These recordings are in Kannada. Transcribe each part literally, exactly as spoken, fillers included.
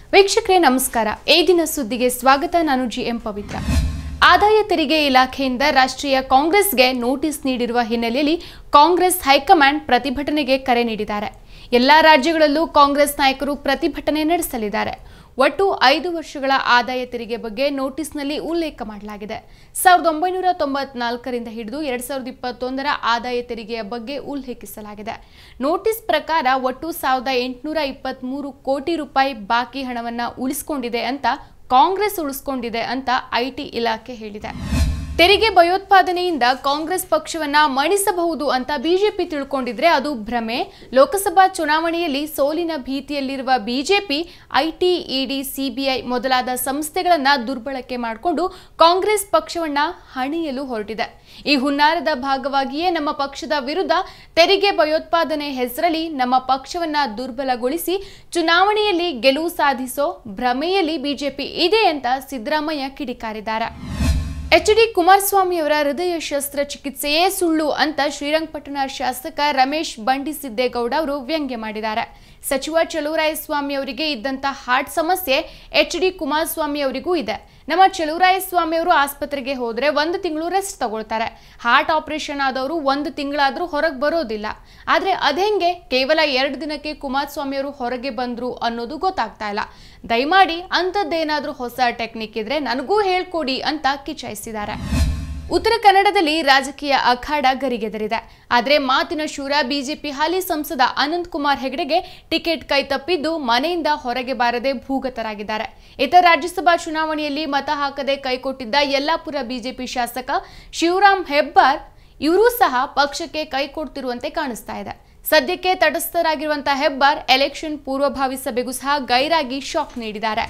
ವೀಕ್ಷಕರೇ ನಮಸ್ಕಾರ. ಈ ದಿನ ಸುದ್ದಿಗೆ ಸ್ವಾಗತ. ನಾನು ಜಿ ಎಂ ಪವಿತ್ರ. ಆದಾಯ ತೆರಿಗೆ ಇಲಾಖೆಯಿಂದ ರಾಷ್ಟ್ರೀಯ ಕಾಂಗ್ರೆಸ್ಗೆ ನೋಟಿಸ್ ನೀಡಿರುವ ಹಿನ್ನೆಲೆಯಲ್ಲಿ ಕಾಂಗ್ರೆಸ್ ಹೈಕಮಾಂಡ್ ಪ್ರತಿಭಟನೆಗೆ ಕರೆ ನೀಡಿದ್ದಾರೆ. ಎಲ್ಲಾ ರಾಜ್ಯಗಳಲ್ಲೂ ಕಾಂಗ್ರೆಸ್ ನಾಯಕರು ಪ್ರತಿಭಟನೆ ನಡೆಸಲಿದ್ದಾರೆ. ಒಟ್ಟು ಐದು ವರ್ಷಗಳ ಆದಾಯ ತೆರಿಗೆ ಬಗ್ಗೆ ನೋಟಿಸ್ನಲ್ಲಿ ಉಲ್ಲೇಖ ಮಾಡಲಾಗಿದೆ. ಸಾವಿರದ ಒಂಬೈನೂರ ತೊಂಬತ್ನಾಲ್ಕರಿಂದ ಹಿಡಿದು ಎರಡ್ ಸಾವಿರದ ಇಪ್ಪತ್ತೊಂದರ ಆದಾಯ ತೆರಿಗೆಯ ಬಗ್ಗೆ ಉಲ್ಲೇಖಿಸಲಾಗಿದೆ. ನೋಟಿಸ್ ಪ್ರಕಾರ ಒಟ್ಟು ಸಾವಿರದ ಎಂಟುನೂರ ಇಪ್ಪತ್ಮೂರು ಕೋಟಿ ರೂಪಾಯಿ ಬಾಕಿ ಹಣವನ್ನು ಉಳಿಸಿಕೊಂಡಿದೆ ಅಂತ ಕಾಂಗ್ರೆಸ್ ಉಳಿಸಿಕೊಂಡಿದೆ ಅಂತ ಐಟಿ ಇಲಾಖೆ ಹೇಳಿದೆ. ತೆರಿಗೆ ಭಯೋತ್ಪಾದನೆಯಿಂದ ಕಾಂಗ್ರೆಸ್ ಪಕ್ಷವನ್ನ ಮಣಿಸಬಹುದು ಅಂತ ಬಿಜೆಪಿ ತಿಳ್ಕೊಂಡಿದ್ರೆ ಅದು ಭ್ರಮೆ. ಲೋಕಸಭಾ ಚುನಾವಣೆಯಲ್ಲಿ ಸೋಲಿನ ಭೀತಿಯಲ್ಲಿರುವ ಬಿಜೆಪಿ ಐಟಿ, ಇಡಿ, ಸಿಬಿಐ ಮೊದಲಾದ ಸಂಸ್ಥೆಗಳನ್ನ ದುರ್ಬಳಕೆ ಮಾಡಿಕೊಂಡು ಕಾಂಗ್ರೆಸ್ ಪಕ್ಷವನ್ನ ಹಣಿಯಲು ಹೊರಟಿದೆ. ಈ ಹುನ್ನಾರದ ಭಾಗವಾಗಿಯೇ ನಮ್ಮ ಪಕ್ಷದ ವಿರುದ್ಧ ತೆರಿಗೆ ಭಯೋತ್ಪಾದನೆ ಹೆಸರಲ್ಲಿ ನಮ್ಮ ಪಕ್ಷವನ್ನ ದುರ್ಬಲಗೊಳಿಸಿ ಚುನಾವಣೆಯಲ್ಲಿ ಗೆಲುವು ಸಾಧಿಸೋ ಭ್ರಮೆಯಲ್ಲಿ ಬಿಜೆಪಿ ಇದೆ ಅಂತ ಸಿದ್ದರಾಮಯ್ಯ ಕಿಡಿಕಾರಿದ್ದಾರೆ. ಎಚ್ ಡಿ ಕುಮಾರಸ್ವಾಮಿ ಅವರ ಹೃದಯ ಶಸ್ತ್ರಚಿಕಿತ್ಸೆಯೇ ಸುಳ್ಳು ಅಂತ ಶ್ರೀರಂಗಪಟ್ಟಣ ಶಾಸಕ ರಮೇಶ್ ಬಂಡಿಸಿದ್ದೇಗೌಡ ಅವರು ವ್ಯಂಗ್ಯ ಮಾಡಿದ್ದಾರೆ. ಸಚಿವ ಚಲುವರಾಯಸ್ವಾಮಿ ಅವರಿಗೆ ಇದ್ದಂತ ಹಾರ್ಟ್ ಸಮಸ್ಯೆ ಎಚ್ ಡಿ ಕುಮಾರಸ್ವಾಮಿ ಅವರಿಗೂ ಇದೆ. ನಮ್ಮ ಚಲುವರಾಯಸ್ವಾಮಿ ಅವರು ಆಸ್ಪತ್ರೆಗೆ ಹೋದ್ರೆ ಒಂದು ತಿಂಗಳು ರೆಸ್ಟ್ ತಗೊಳ್ತಾರೆ. ಹಾರ್ಟ್ ಆಪರೇಷನ್ ಆದವರು ಒಂದು ತಿಂಗಳಾದ್ರೂ ಹೊರಗೆ ಬರೋದಿಲ್ಲ. ಆದ್ರೆ ಅದೇಂಗೆ ಕೇವಲ ಎರಡು ದಿನಕ್ಕೆ ಕುಮಾರಸ್ವಾಮಿ ಅವರು ಹೊರಗೆ ಬಂದ್ರು ಅನ್ನೋದು ಗೊತ್ತಾಗ್ತಾ ಇಲ್ಲ. ದಯಮಾಡಿ ಅಂಥದ್ದೇನಾದ್ರೂ ಹೊಸ ಟೆಕ್ನಿಕ್ ಇದ್ರೆ ನನಗೂ ಹೇಳ್ಕೊಡಿ ಅಂತ ಕಿಚಾಯಿಸಿದ್ದಾರೆ. ಉತ್ತರ ಕನ್ನಡದಲ್ಲಿ ರಾಜಕೀಯ ಅಖಾಡ ಗರಿಗೆದರಿದೆ. ಆದರೆ ಮಾತಿನ ಶೂರ ಬಿಜೆಪಿ ಹಾಲಿ ಸಂಸದ ಅನಂತ್ ಕುಮಾರ್ ಹೆಗಡೆಗೆ ಟಿಕೆಟ್ ಕೈತಪ್ಪಿದ್ದು ಮನೆಯಿಂದ ಹೊರಗೆ ಬಾರದೆ ಭೂಗತರಾಗಿದ್ದಾರೆ. ಇತರ ರಾಜ್ಯಸಭಾ ಚುನಾವಣೆಯಲ್ಲಿ ಮತ ಹಾಕದೆ ಕೈಕೊಟ್ಟಿದ್ದ ಯಲ್ಲಾಪುರ ಬಿಜೆಪಿ ಶಾಸಕ ಶಿವರಾಮ್ ಹೆಬ್ಬಾರ್ ಇವರೂ ಸಹ ಪಕ್ಷಕ್ಕೆ ಕೈ ಕೊಡ್ತಿರುವಂತೆ ಕಾಣಿಸ್ತಾ ಇದೆ. ಸದ್ಯಕ್ಕೆ ತಟಸ್ಥರಾಗಿರುವಂತಹ ಹೆಬ್ಬಾರ್ ಎಲೆಕ್ಷನ್ ಪೂರ್ವಭಾವಿ ಸಭೆಗೂ ಸಹ ಗೈರಾಗಿ ಶಾಕ್ ನೀಡಿದ್ದಾರೆ.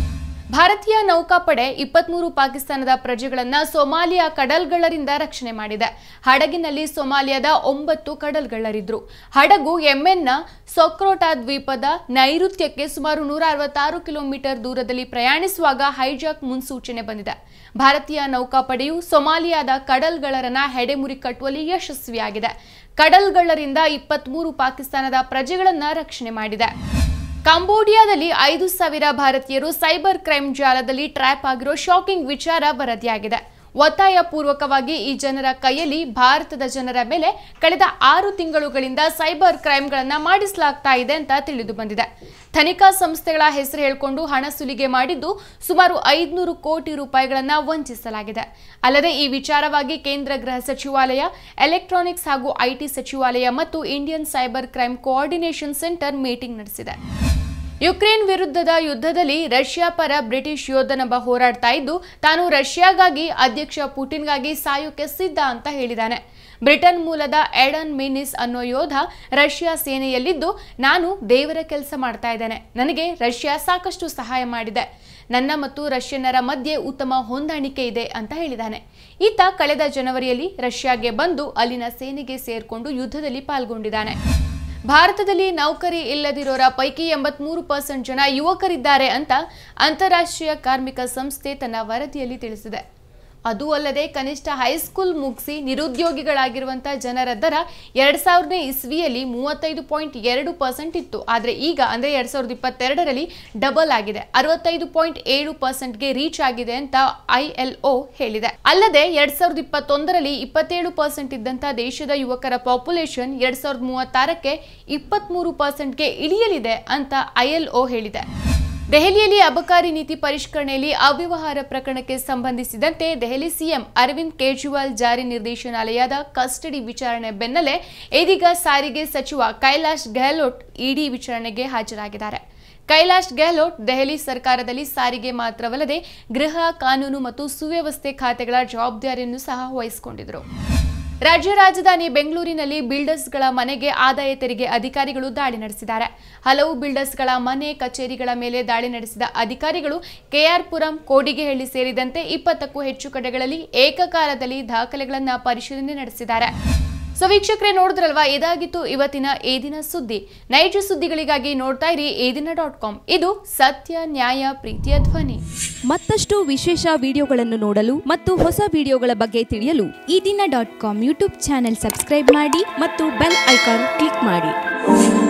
ಭಾರತೀಯ ನೌಕಾಪಡೆ ಇಪ್ಪತ್ಮೂರು ಪಾಕಿಸ್ತಾನದ ಪ್ರಜೆಗಳನ್ನ ಸೊಮಾಲಿಯಾ ಕಡಲ್ಗಳ್ಳರಿಂದ ರಕ್ಷಣೆ ಮಾಡಿದೆ. ಹಡಗಿನಲ್ಲಿ ಸೊಮಾಲಿಯಾದ ಒಂಬತ್ತು ಕಡಲ್ಗಳ್ಳರಿದ್ರು. ಹಡಗು ಯೆಮೆನ್ನ ಸೊಕ್ರೋಟಾ ದ್ವೀಪದ ನೈಋತ್ಯಕ್ಕೆ ಸುಮಾರು ನೂರ ಅರವತ್ತಾರು ಕಿಲೋಮೀಟರ್ ದೂರದಲ್ಲಿ ಪ್ರಯಾಣಿಸುವಾಗ ಹೈಜಾಕ್ ಮುನ್ಸೂಚನೆ ಬಂದಿದೆ. ಭಾರತೀಯ ನೌಕಾಪಡೆಯು ಸೊಮಾಲಿಯಾದ ಕಡಲ್ಗಳ್ಳರನ್ನ ಹೆಡೆಮುರಿ ಕಟ್ಟುವಲ್ಲಿ ಯಶಸ್ವಿಯಾಗಿದೆ. ಕಡಲ್ಗಳ್ಳರಿಂದ ಇಪ್ಪತ್ಮೂರು ಪಾಕಿಸ್ತಾನದ ಪ್ರಜೆಗಳನ್ನ ರಕ್ಷಣೆ ಮಾಡಿದೆ. ಕಾಂಬೋಡಿಯಾದಲ್ಲಿ ಐದು ಸಾವಿರ ಭಾರತೀಯರು ಸೈಬರ್ ಕ್ರೈಮ್ ಜಾಲದಲ್ಲಿ ಟ್ರ್ಯಾಪ್ ಆಗಿರೋ ಶಾಕಿಂಗ್ ವಿಚಾರ ವರದಿಯಾಗಿದೆ. ಒತ್ತಾಯ ಪೂರ್ವಕವಾಗಿ ಈ ಜನರ ಕೈಯಲ್ಲಿ ಭಾರತದ ಜನರ ಮೇಲೆ ಕಳೆದ ಆರು ತಿಂಗಳುಗಳಿಂದ ಸೈಬರ್ ಕ್ರೈಮ್ಗಳನ್ನು ಮಾಡಿಸಲಾಗ್ತಾ ಇದೆ ಅಂತ ತಿಳಿದು ಬಂದಿದೆ. ತನಿಖಾ ಸಂಸ್ಥೆಗಳ ಹೆಸರು ಹೇಳಿಕೊಂಡು ಹಣ ಸುಲಿಗೆ ಮಾಡಿದ್ದು ಸುಮಾರು ಐದುನೂರು ಕೋಟಿ ರೂಪಾಯಿಗಳನ್ನು ವಂಚಿಸಲಾಗಿದೆ. ಅಲ್ಲದೆ ಈ ವಿಚಾರವಾಗಿ ಕೇಂದ್ರ ಗೃಹ ಸಚಿವಾಲಯ, ಎಲೆಕ್ಟ್ರಾನಿಕ್ಸ್ ಹಾಗೂ ಐಟಿ ಸಚಿವಾಲಯ ಮತ್ತು Indian cyber crime coordination centre meeting ನಡೆಸಿದೆ. ಯುಕ್ರೇನ್ ವಿರುದ್ಧದ ಯುದ್ಧದಲ್ಲಿ ರಷ್ಯಾ ಪರ ಬ್ರಿಟಿಷ್ ಯೋಧನೊಬ್ಬ ಹೋರಾಡ್ತಾ ಇದ್ದು ತಾನು ರಷ್ಯಾಗಾಗಿ ಅಧ್ಯಕ್ಷ ಪುಟಿನ್ಗಾಗಿ ಸಾಯೋಕೆ ಸಿದ್ಧ ಅಂತ ಹೇಳಿದ್ದಾನೆ. ಬ್ರಿಟನ್ ಮೂಲದ ಎಡನ್ ಮಿನಿಸ್ ಅನ್ನೋ ಯೋಧ ರಷ್ಯಾ ಸೇನೆಯಲ್ಲಿದ್ದು ನಾನು ದೇವರ ಕೆಲಸ ಮಾಡ್ತಾ ಇದ್ದೇನೆ. ನನಗೆ ರಷ್ಯಾ ಸಾಕಷ್ಟು ಸಹಾಯ ಮಾಡಿದೆ. ನನ್ನ ಮತ್ತು ರಷ್ಯನ್ನರ ಮಧ್ಯೆ ಉತ್ತಮ ಹೊಂದಾಣಿಕೆ ಇದೆ ಅಂತ ಹೇಳಿದ್ದಾನೆ. ಈತ ಕಳೆದ ಜನವರಿಯಲ್ಲಿ ರಷ್ಯಾಗೆ ಬಂದು ಅಲ್ಲಿನ ಸೇನೆಗೆ ಸೇರ್ಕೊಂಡು ಯುದ್ಧದಲ್ಲಿ ಪಾಲ್ಗೊಂಡಿದ್ದಾನೆ. ಭಾರತದಲ್ಲಿ ನೌಕರಿ ಇಲ್ಲದಿರೋರ ಪೈಕಿ ಎಂಬತ್ಮೂರು ಪರ್ಸೆಂಟ್ ಜನ ಯುವಕರಿದ್ದಾರೆ ಅಂತ ಅಂತಾರಾಷ್ಟ್ರೀಯ ಕಾರ್ಮಿಕ ಸಂಸ್ಥೆ ತನ್ನ ವರದಿಯಲ್ಲಿ ತಿಳಿಸಿದೆ. ಅದು ಅಲ್ಲದೆ ಕನಿಷ್ಠ ಹೈಸ್ಕೂಲ್ ಮುಗಿಸಿ ನಿರುದ್ಯೋಗಿಗಳಾಗಿರುವಂತಹ ಜನರ ದರ ಎರಡ್ ಸಾವಿರನೇ ಇಸ್ವಿಯಲ್ಲಿ ಮೂವತ್ತೈದು ಪಾಯಿಂಟ್ ಎರಡು ಪರ್ಸೆಂಟ್ ಇತ್ತು. ಆದರೆ ಈಗ ಅಂದ್ರೆ ಎರಡ್ ಸಾವಿರದ ಇಪ್ಪತ್ತೆರಡರಲ್ಲಿ ಡಬಲ್ ಆಗಿದೆ, ಅರವತ್ತೈದು ಪಾಯಿಂಟ್ ಏಳು ಪರ್ಸೆಂಟ್ಗೆ ರೀಚ್ ಆಗಿದೆ ಅಂತ ಐ ಎಲ್ ಒ ಹೇಳಿದೆ. ಅಲ್ಲದೆ ಎರಡ್ ಸಾವಿರದ ಇಪ್ಪತ್ತೊಂದರಲ್ಲಿ ಇಪ್ಪತ್ತೇಳು ಪರ್ಸೆಂಟ್ ಇದ್ದಂತಹ ದೇಶದ ಯುವಕರ ಪಾಪ್ಯುಲೇಷನ್ ಎರಡ್ ಸಾವಿರದ ಮೂವತ್ತಾರಕ್ಕೆ ಇಪ್ಪತ್ಮೂರು ಪರ್ಸೆಂಟ್ಗೆ ಇಳಿಯಲಿದೆ ಅಂತ ಐ ಎಲ್ ಒ ಹೇಳಿದೆ. ದೆಹಲಿಯಲ್ಲಿ ಅಬಕಾರಿ ನೀತಿ ಪರಿಷ್ಕರಣೆಯಲ್ಲಿ ಅವ್ಯವಹಾರ ಪ್ರಕರಣಕ್ಕೆ ಸಂಬಂಧಿಸಿದಂತೆ ದೆಹಲಿ ಸಿಎಂ ಅರವಿಂದ್ ಕೇಜ್ರಿವಾಲ್ ಜಾರಿ ನಿರ್ದೇಶನಾಲಯದ ಕಸ್ಟಡಿ ವಿಚಾರಣೆ ಬೆನ್ನಲ್ಲೇ ಇದೀಗ ಸಾರಿಗೆ ಸಚಿವ ಕೈಲಾಶ್ ಗೆಹ್ಲೋಟ್ ಇಡಿ ವಿಚಾರಣೆಗೆ ಹಾಜರಾಗಿದ್ದಾರೆ. ಕೈಲಾಶ್ ಗೆಹ್ಲೋಟ್ ದೆಹಲಿ ಸರ್ಕಾರದಲ್ಲಿ ಸಾರಿಗೆ ಮಾತ್ರವಲ್ಲದೆ ಗೃಹ, ಕಾನೂನು ಮತ್ತು ಸುವ್ಯವಸ್ಥೆ ಖಾತೆಗಳ ಜವಾಬ್ದಾರಿಯನ್ನು ಸಹ ವಹಿಸಿಕೊಂಡಿದ್ದರು. ರಾಜ್ಯ ರಾಜಧಾನಿ ಬೆಂಗಳೂರಿನಲ್ಲಿ ಬಿಲ್ಡರ್ಸ್ಗಳ ಮನೆಗೆ ಆದಾಯ ತೆರಿಗೆ ಅಧಿಕಾರಿಗಳು ದಾಳಿ ನಡೆಸಿದ್ದಾರೆ. ಹಲವು ಬಿಲ್ಡರ್ಸ್ಗಳ ಮನೆ, ಕಚೇರಿಗಳ ಮೇಲೆ ದಾಳಿ ನಡೆಸಿದ ಅಧಿಕಾರಿಗಳು ಕೆಆರ್ ಪುರಂ, ಕೋಡಿಗೆಹಳ್ಳಿ ಸೇರಿದಂತೆ ಇಪ್ಪತ್ತಕ್ಕೂ ಹೆಚ್ಚು ಕಡೆಗಳಲ್ಲಿ ಏಕಕಾಲದಲ್ಲಿ ದಾಖಲೆಗಳನ್ನು ಪರಿಶೀಲನೆ ನಡೆಸಿದ್ದಾರೆ. ಸೊ ವೀಕ್ಷಕರೇ, ನೋಡಿದ್ರಲ್ವಾ, ಇದಾಗಿತ್ತು ಇವತ್ತಿನ ಈ ದಿನ ಸುದ್ದಿ. ನೈಜ ಸುದ್ದಿಗಳಿಗಾಗಿ ನೋಡ್ತಾ ಇರಿ ಈ ದಿನ ಡಾಟ್ ಕಾಮ್. ಇದು ಸತ್ಯ, ನ್ಯಾಯ, ಪ್ರೀತಿಯ ಧ್ವನಿ. ಮತ್ತಷ್ಟು ವಿಶೇಷ ವಿಡಿಯೋಗಳನ್ನು ನೋಡಲು ಮತ್ತು ಹೊಸ ವಿಡಿಯೋಗಳ ಬಗ್ಗೆ ತಿಳಿಯಲು Ee Dina dot com YouTube channel subscribe ಮಾಡಿ ಮತ್ತು ಬೆಲ್ ಐಕಾನ್ ಕ್ಲಿಕ್ ಮಾಡಿ.